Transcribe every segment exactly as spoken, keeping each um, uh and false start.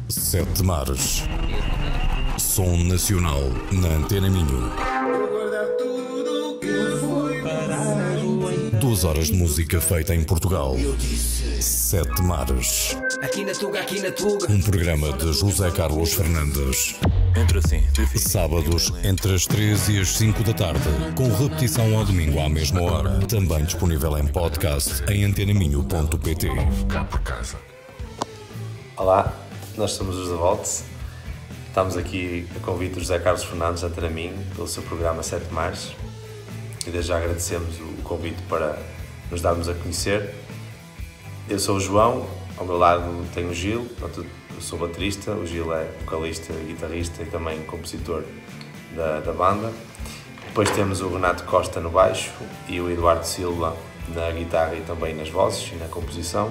Sete Mares. Som nacional na Antena Minho. Duas horas de música feita em Portugal. Sete Mares. Aqui na Tuga, aqui na Tuga. Um programa de José Carlos Fernandes. Entra assim. Sábados entre as três e as cinco da tarde, com repetição ao domingo à mesma hora. Também disponível em podcast em antenaminho ponto pt. Olá, nós somos os The Volts. Estamos aqui a convite do José Carlos Fernandes, da Antena Minho, pelo seu programa Sete Mares. E desde já agradecemos o convite para nos darmos a conhecer. Eu sou o João, ao meu lado tenho o Gil, eu sou baterista, o Gil é vocalista, guitarrista e também compositor da, da banda. Depois temos o Renato Costa no baixo e o Eduardo Silva na guitarra e também nas vozes e na composição.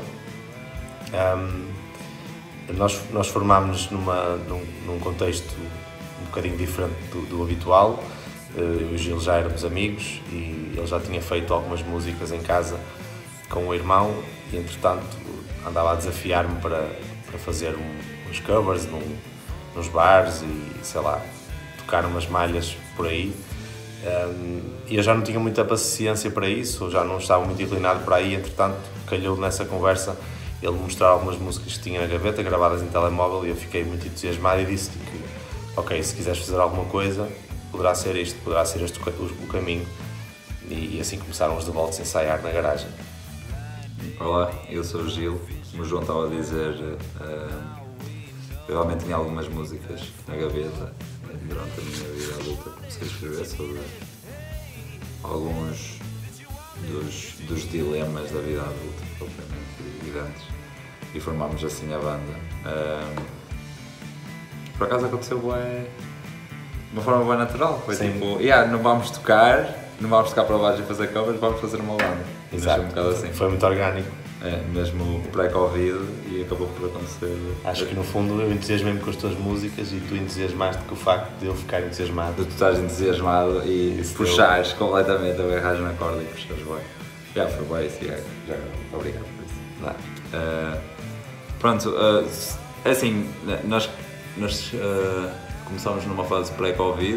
Um, nós, nós formámos-nos numa, num, num contexto um bocadinho diferente do, do habitual. Eu e o Gil já éramos amigos e ele já tinha feito algumas músicas em casa com o irmão e, entretanto, andava a desafiar-me para, para fazer um, uns covers num, nos bares e, sei lá, tocar umas malhas por aí. Um, e eu já não tinha muita paciência para isso, já não estava muito inclinado para aí, entretanto, calhou nessa conversa ele mostrar algumas músicas que tinha na gaveta, gravadas em telemóvel, e eu fiquei muito entusiasmado e disse que, ok, se quiseres fazer alguma coisa, poderá ser isto, poderá ser este o caminho. E, e assim começaram os The Volts a ensaiar na garagem. Olá, eu sou o Gil. Como o João estava a dizer, uh, eu realmente tinha algumas músicas na gaveta durante a minha vida adulta. Comecei a escrever sobre alguns dos, dos dilemas da vida adulta, propriamente, e de antes. E formámos assim a banda. Uh, por acaso aconteceu bem, de uma forma bem natural. Foi Sim. tipo, yeah, não vamos tocar, não vamos tocar para baixo e fazer covers, vamos fazer uma banda. Exato, um bocado assim. Foi muito orgânico. É, mesmo pré-Covid, e acabou por acontecer. Acho que no fundo eu entusiasmei-me com as tuas músicas e tu entusiasmaste com o facto de eu ficar entusiasmado. De tu estás entusiasmado e Isso puxares deu... completamente, agarrares na corda e puxares bem. Já foi bem isso, já, já obrigado por isso. Não. Uh, pronto, uh, assim, nós, nós uh, começámos numa fase pré-Covid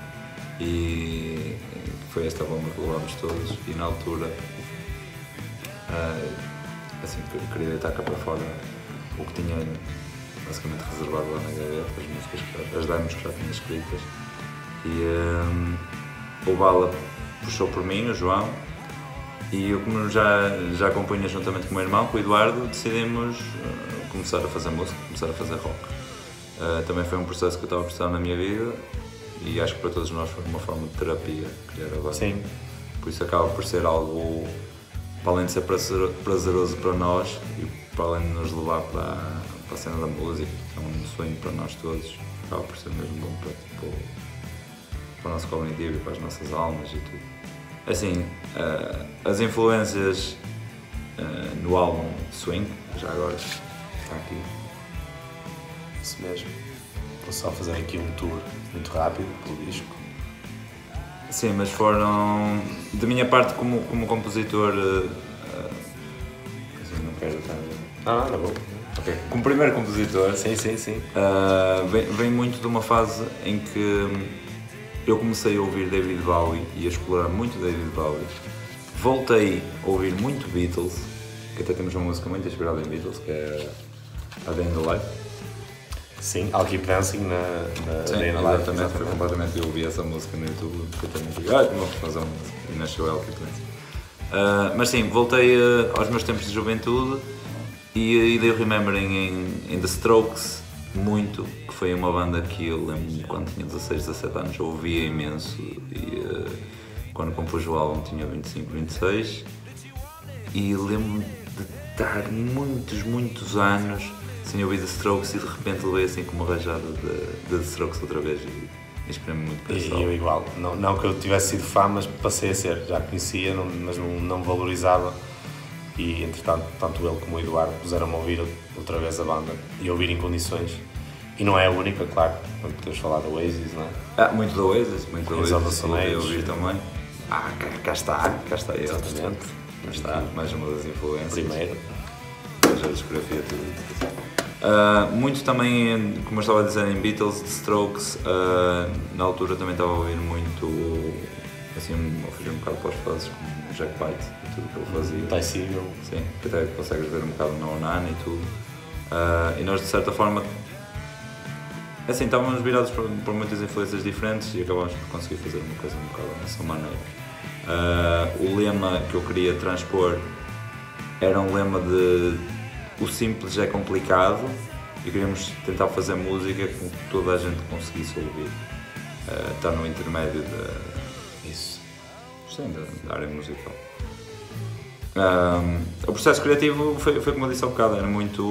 e foi esta bomba que levámos todos, e na altura uh, assim, eu queria deitar cá para fora o que tinha basicamente reservado lá na gaveta, as músicas, as demos que já tinha escritas, e um, o Bala puxou por mim, o João, e eu, como já, já compunha juntamente com o meu irmão, com o Eduardo, decidimos uh, começar a fazer música, começar a fazer rock. Uh, também foi um processo que eu estava a precisar na minha vida, e acho que para todos nós foi uma forma de terapia criar a banda. Sim. Por isso acaba por ser algo, para além de ser prazeroso para nós e para além de nos levar para, para a cena da música, que é um sonho para nós todos, acaba por ser mesmo bom para, tipo, para o nosso cognitivo e para as nossas almas e tudo. Assim, uh, as influências uh, no álbum Swing, já agora está aqui. Isso mesmo. Vou só fazer aqui um tour muito rápido pelo disco. Sim, mas foram, da minha parte como, como compositor, uh, assim, não quero estar... Ah, não, bom. Ok, como primeiro compositor, Sim, sim, sim. uh, vem, vem muito de uma fase em que eu comecei a ouvir David Bowie e a explorar muito David Bowie. Voltei a ouvir muito Beatles, que até temos uma música muito inspirada em Beatles, que é A Day in the Life. Sim, I'll Keep Dancing na, na Sim, Day in the Life. exatamente, foi completamente, eu ouvi essa música no YouTube, que eu também digo, ah, como fazer uma música, e nasceu I'll Keep Dancing. Uh, mas sim, voltei uh, aos meus tempos de juventude e, e dei o remembering em, em The Strokes, muito, que foi uma banda que eu lembro quando tinha dezasseis, dezassete anos, eu ouvia imenso, e uh, quando compus o álbum tinha vinte e cinco, vinte e seis, e lembro-me de estar muitos, muitos anos sem ouvir The Strokes e de repente levei assim como uma rajada de, de The Strokes outra vez e inspirei-me muito para E esse eu álbum. igual, não, não que eu tivesse sido fã, mas passei a ser, já conhecia, não, mas não, não me valorizava, e entretanto, tanto ele como o Eduardo puseram-me a ouvir outra vez a banda e ouvir em condições, e não é a única, claro, quando podemos falar do Oasis, não é? Ah, muito do Oasis, muito do Queens of the Oasis, Stone voltei a Age. ouvir também. Ah, cá, cá está, cá está ele. Exatamente. Cá está, mais uma das influências. Primeiro. Já a discografia tudo. Uh, muito também, como eu estava a dizer, em Beatles, The Strokes, uh, na altura também estava a ouvir muito, assim, a fugir um bocado para os fases, como Jack White e tudo que ele fazia. Ty Segall. Sim, que até consegues ver um bocado na Onana e tudo. Uh, e nós, de certa forma, assim, estávamos virados por, por muitas influências diferentes e acabámos por conseguir fazer uma coisa um bocado dessa maneira. Uh, o lema que eu queria transpor era um lema de o simples é complicado e queríamos tentar fazer música com que toda a gente conseguisse ouvir. Uh, está no intermédio de, isso, sim, da, da área musical. Um, o processo criativo foi, foi como eu disse há bocado, era muito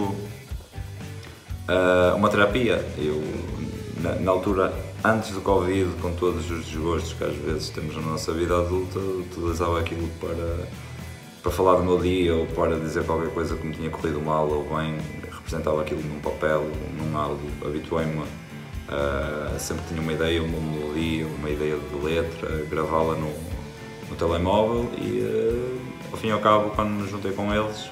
uh, uma terapia. Eu, na, na altura, antes do Covid, com todos os desgostos que às vezes temos na nossa vida adulta, utilizava aquilo para, para falar do meu dia ou para dizer qualquer coisa que me tinha corrido mal ou bem, representava aquilo num papel, num áudio. Habituei-me, uh, sempre tinha uma ideia, uma melodia, uma ideia de letra, gravá-la no, no telemóvel e uh, ao fim e ao cabo, quando me juntei com eles,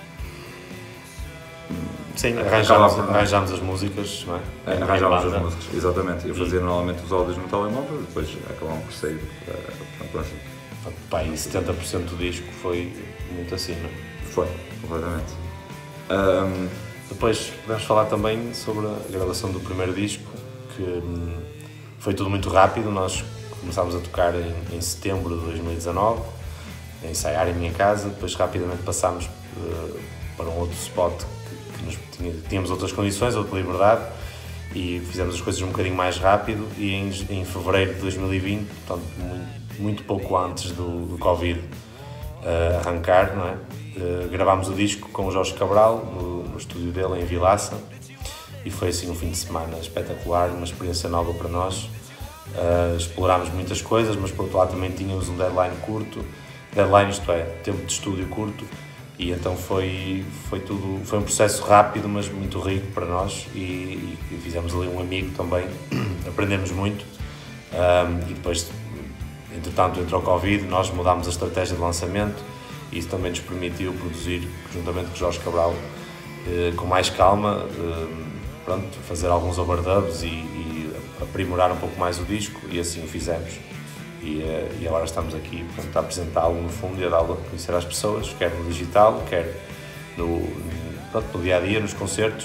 sim, arranjámos, arranjámos as músicas, não é? é arranjámos as músicas, exatamente. Eu fazia e... normalmente os áudios no telemóvel e depois acabámos por sair para, para a próxima. Pá, e setenta por cento do disco foi muito assim, não é? Foi, completamente. Um... Depois podemos falar também sobre a gravação do primeiro disco, que hum, foi tudo muito rápido. Nós começámos a tocar em, em setembro de dois mil e dezanove, a ensaiar em minha casa, depois rapidamente passámos uh, para um outro spot que, que nos tinha, tínhamos outras condições, outra liberdade e fizemos as coisas um bocadinho mais rápido e em, em fevereiro de dois mil e vinte, portanto muito, muito pouco antes do, do Covid uh, arrancar, não é? Uh, gravámos o disco com o Jorge Cabral no, no estúdio dele em Vilaça e foi assim um fim de semana espetacular, uma experiência nova para nós. Uh, explorámos muitas coisas, mas por outro lado também tínhamos um deadline curto, deadline isto é, tempo de estúdio curto e então foi, foi tudo, foi um processo rápido mas muito rico para nós e, e, e fizemos ali um amigo também, aprendemos muito um, e depois, entretanto entrou o Covid, nós mudámos a estratégia de lançamento e isso também nos permitiu produzir, juntamente com o Jorge Cabral, eh, com mais calma, eh, pronto, fazer alguns overdubs e, e aprimorar um pouco mais o disco e assim o fizemos. E, uh, e agora estamos aqui portanto, a apresentá-lo no fundo e a dá-lo a conhecer às pessoas, quer no digital, quer no, pronto, no dia-a-dia, nos concertos.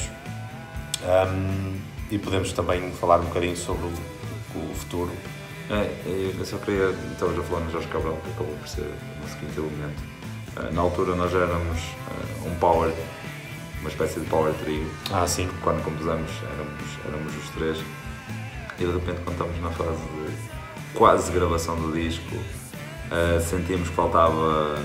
Um, e podemos também falar um bocadinho sobre o, o futuro. É, eu só queria, estamos a falar no Jorge Cabral, que acabou por ser o seguinte elemento. Uh, na altura nós éramos uh, um power, uma espécie de power trio. Ah, sim. Quando compusemos éramos, éramos os três e de repente quando estamos na fase de quase gravação do disco, uh, sentíamos que faltava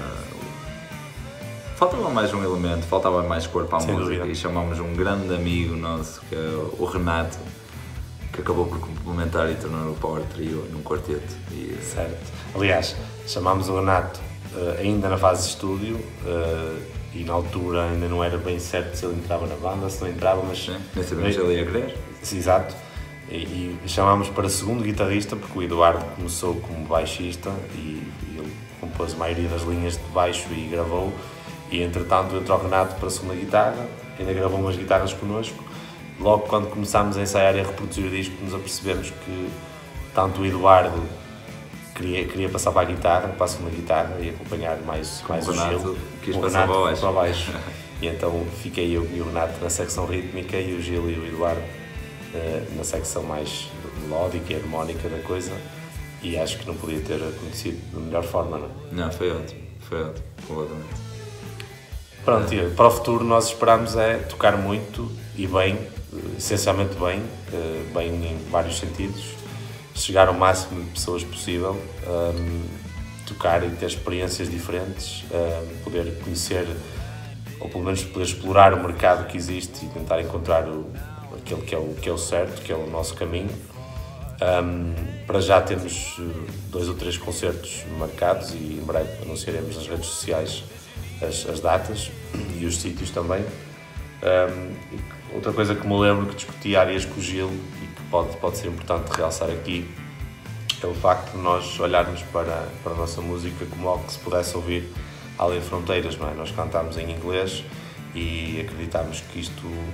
faltava mais um elemento, faltava mais corpo à Sem música dúvida. E chamámos um grande amigo nosso, que é o Renato, que acabou por complementar e tornar o Power Trio num quarteto. E, certo. Aliás, chamámos o Renato uh, ainda na fase de estúdio uh, e na altura ainda não era bem certo se ele entrava na banda, se não entrava, mas... Sim, nem sabemos se ele ia querer. Sim, exato. E, e chamámos para segundo guitarrista porque o Eduardo começou como baixista e, e ele compôs a maioria das linhas de baixo e gravou e entretanto entrou o Renato para a segunda guitarra, ainda gravou umas guitarras connosco. Logo quando começámos a ensaiar e a reproduzir o disco nos apercebemos que tanto o Eduardo queria, queria passar para a guitarra, para a segunda guitarra e acompanhar mais, mais o Renato Gil. quis o passar Renato para baixo. para baixo. E então fiquei eu e o Renato na secção rítmica e o Gil e o Eduardo na secção mais melódica e harmónica da coisa e acho que não podia ter acontecido da melhor forma, não? Não, foi ótimo, foi ótimo, completamente. Pronto, e para o futuro nós esperamos é tocar muito e bem, essencialmente bem, bem em vários sentidos, chegar ao máximo de pessoas possível, um, tocar e ter experiências diferentes, um, poder conhecer ou pelo menos poder explorar o mercado que existe e tentar encontrar o aquele que é, o, que é o certo, que é o nosso caminho. Um, para já temos dois ou três concertos marcados e em breve anunciaremos nas redes sociais as, as datas e os sítios também. Um, outra coisa que me lembro que discuti áreas com o Gil e que pode, pode ser importante realçar aqui é o facto de nós olharmos para, para a nossa música como algo que se pudesse ouvir além de fronteiras, não é? Nós cantámos em inglês e acreditamos que isto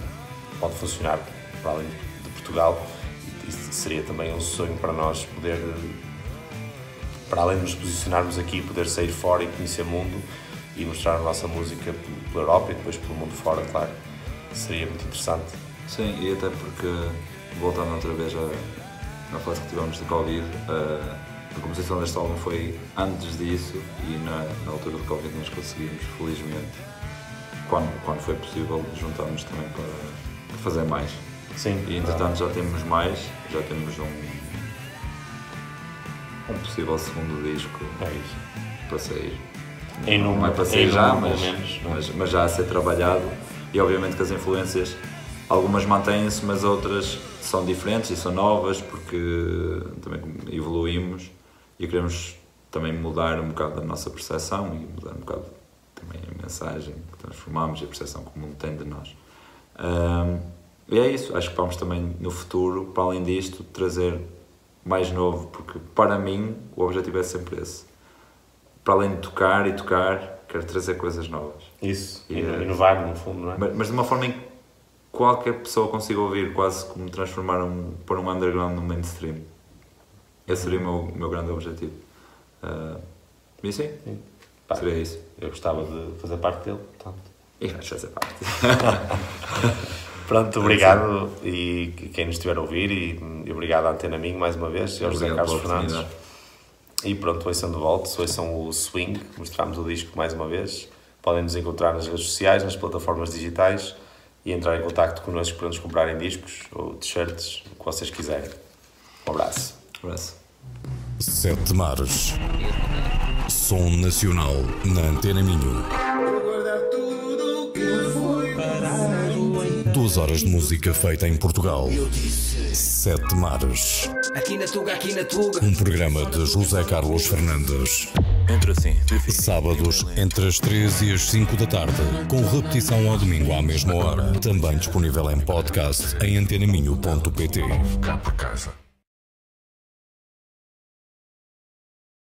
pode funcionar para além de Portugal, e isso seria também um sonho para nós poder, para além de nos posicionarmos aqui, poder sair fora e conhecer o mundo e mostrar a nossa música pela Europa e depois pelo mundo fora, claro. Seria muito interessante. Sim, e até porque, voltando outra vez à, à fase que tivemos de Covid, a, a composição deste álbum foi antes disso e na, na altura do Covid nós conseguimos, felizmente, quando, quando foi possível, juntarmos também para, para fazer mais. Sim. E entretanto já temos mais, já temos um, um possível segundo disco É isso. para sair. Em Não número, é para sair em já, número, mas, pelo menos, não é? mas, mas já a ser trabalhado, e obviamente que as influências, algumas mantêm-se, mas outras são diferentes e são novas porque também evoluímos e queremos também mudar um bocado a nossa percepção e mudar um bocado também a mensagem que transformamos e a percepção que o mundo tem de nós. Um, e é isso, acho que vamos também no futuro, para além disto, trazer mais novo, porque para mim o objetivo é sempre esse. Para além de tocar e tocar, quero trazer coisas novas. Isso, E, inovar no fundo, não é? Mas, mas de uma forma em que qualquer pessoa consiga ouvir, quase como transformar um, pôr um underground no mainstream. Esse seria o meu, o meu grande objetivo. Uh, e sim, Sim. Pá, seria isso. eu gostava de fazer parte dele, portanto. E vais fazer parte. Pronto, obrigado e quem nos estiver a ouvir e, e obrigado à Antena Minho mais uma vez e ao José Obrigado Carlos pela Fernandes. oportunidade. E pronto, ouçam de volta, ouçam o Swing, mostramos o disco mais uma vez. Podem nos encontrar nas redes sociais, nas plataformas digitais e entrar em contacto connosco para nos comprarem discos ou t-shirts, o que vocês quiserem. Um abraço. Um abraço. Sete Mares. Som nacional na Antena Minho. Duas horas de música feita em Portugal. Sete Mares. Aqui na Tuga, aqui na Tuga. Um programa de José Carlos Fernandes. Entra assim. Sábados, entre as três e as cinco da tarde. Com repetição ao domingo à mesma hora. Também disponível em podcast em antena minho ponto pt. Cá por casa.